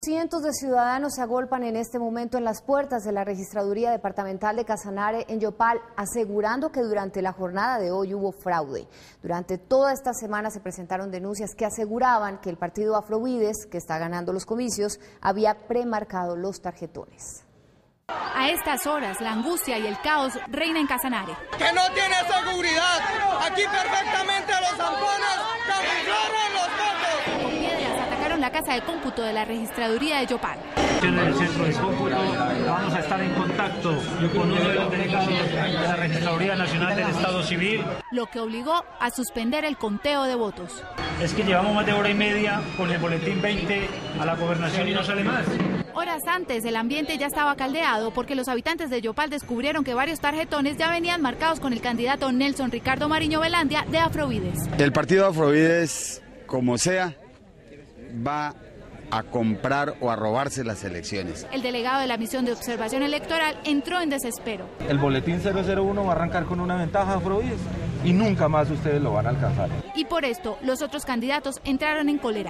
Cientos de ciudadanos se agolpan en este momento en las puertas de la Registraduría Departamental de Casanare en Yopal, asegurando que durante la jornada de hoy hubo fraude. Durante toda esta semana se presentaron denuncias que aseguraban que el partido Afrovides, que está ganando los comicios, había premarcado los tarjetones. A estas horas, la angustia y el caos reina en Casanare. Que no tiene seguridad. Aquí perfectamente los zampones camuflaron los votos. Con piedras atacaron la casa de cómputo de la Registraduría de Yopal. En el centro de cómputo vamos a estar en contacto con uno de los delegados de la Registraduría Nacional del Estado Civil. Lo que obligó a suspender el conteo de votos. Es que llevamos más de hora y media con el boletín 20 a la gobernación y no sale más. Horas antes, el ambiente ya estaba caldeado porque los habitantes de Yopal descubrieron que varios tarjetones ya venían marcados con el candidato Nelson Ricardo Mariño Velandia de Afrovides. El partido Afrovides, como sea, va a comprar o a robarse las elecciones. El delegado de la misión de observación electoral entró en desespero. El boletín 001 va a arrancar con una ventaja a Afrovides y nunca más ustedes lo van a alcanzar. Y por esto, los otros candidatos entraron en cólera.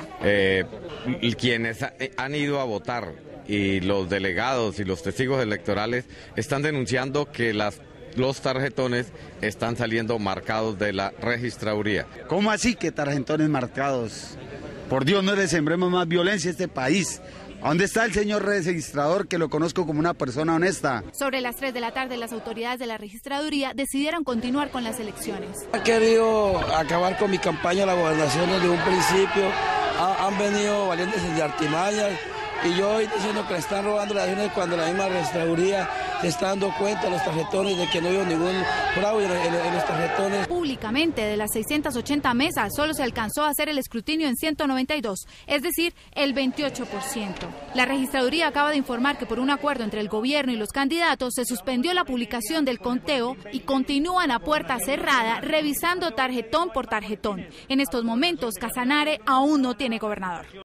Quienes han ido a votar y los delegados y los testigos electorales están denunciando que los tarjetones están saliendo marcados de la registraduría. ¿Cómo así que tarjetones marcados? Por Dios, no le sembremos más violencia a este país. ¿Dónde está el señor registrador, que lo conozco como una persona honesta? Sobre las 3 de la tarde, las autoridades de la registraduría decidieron continuar con las elecciones. Han querido acabar con mi campaña a la gobernación desde un principio. Han venido valiéndose de artimañas. Y yo hoy diciendo que le están robando las elecciones cuando la misma registraduría se está dando cuenta de los tarjetones de que no hubo ningún fraude en los tarjetones. Públicamente, de las 680 mesas, solo se alcanzó a hacer el escrutinio en 192, es decir, el 28%. La registraduría acaba de informar que por un acuerdo entre el gobierno y los candidatos se suspendió la publicación del conteo y continúan a puerta cerrada revisando tarjetón por tarjetón. En estos momentos, Casanare aún no tiene gobernador.